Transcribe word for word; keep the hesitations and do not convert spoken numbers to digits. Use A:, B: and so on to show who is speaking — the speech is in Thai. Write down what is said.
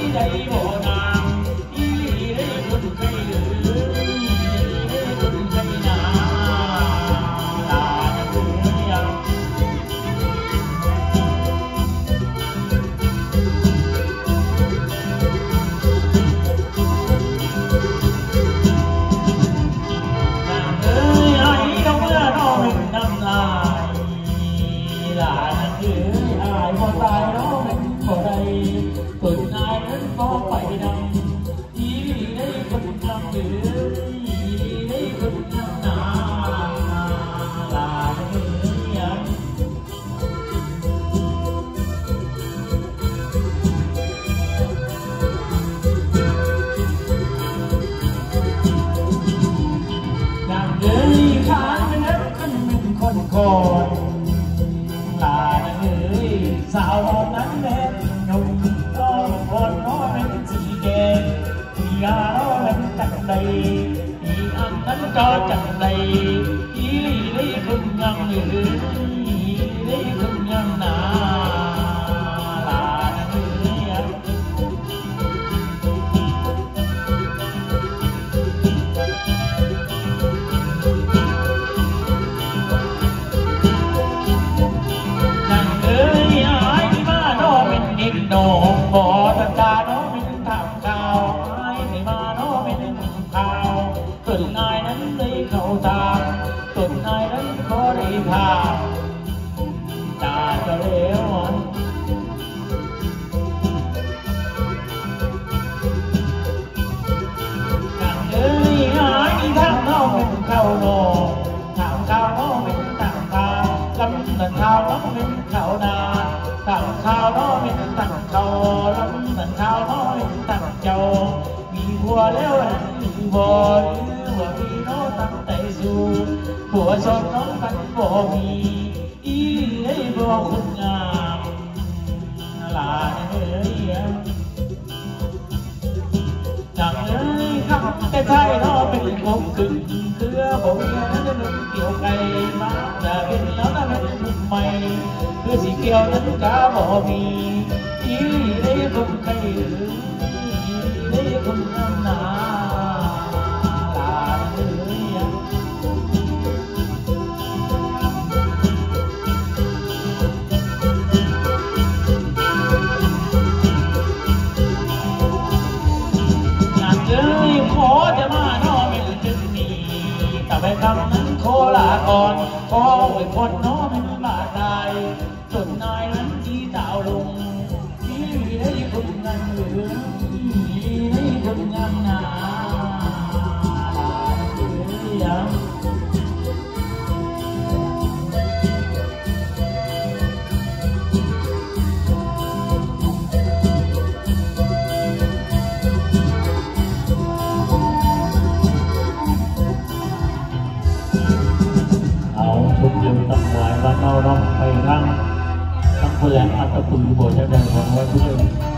A: ได้บ่นางอีได้คนไข้หรือได้คนไข้นาลาเนื้อตายน้องนั้นบ่ได้ตุ่นนายนั้นก็ไปดำอีได้คนทำหรืออีได้คนทำนาลาเนื้อดังเลยขาดเป็นนักขึ้นเป็นคนคนลาเนื้อสาวนั้นแม่หนุ่มก็คนน้อยเป็นสีแดงอีอาโร่เป็นจังใดอีอันนั้นก็จังใดอีได้คนยังหรืออีได้คนยังหนาลาเนื้อน้องบอตันตาน้องเป็นทำข่าวไอ้ไม่มาน้องเป็นข่าวต้นนายนั้นได้เข้าตามต้นนายนั้นก็ได้พาตาจะเลี้ยวกันเลยหายทางน้องเป็นเข้าโนทางข่าวน้องเป็นทางข่าวลำนันข่าวน้องเป็นข่าวนาตั้งข่าวน้อยเป็นตั้งเขาลำตั้งข่าวน้อยตั้งเจ้ามีหัวแล้วมีบ่หรือว่ามีน้องตั้งใจสู้หัวชอบน้องกันบ่มีอีให้บ่คุณงามลาเอ้ยจังเลยครับแต่ใช่น้องเป็นผมขึ้นเครือผมนั้นจะนึกเกี่ยวไกลมาจะเป็นแล้วนะเป็นมุมใหม่คือสีเกี่ยวนั้นก็บ่มีอีได้คนไข้หรืออีได้คนงามหนาลาเนื้ออยากเลยขอจะมาน้องเป็นจึงมีแต่ไปคำนั้นขอลาก่อนขอไว้คนน้องเป็นบาดได้จนนายนั้นที่ดาวลงที่ได้คนงามเหลือที่ได้คนงามหนาลาเนื้อเอาทุกอย่างตั้งไว้ว่าเราต้องไปทั้งทั้งคนแหลมอัตตุลโบจะได้หวังไว้ทุกอย่าง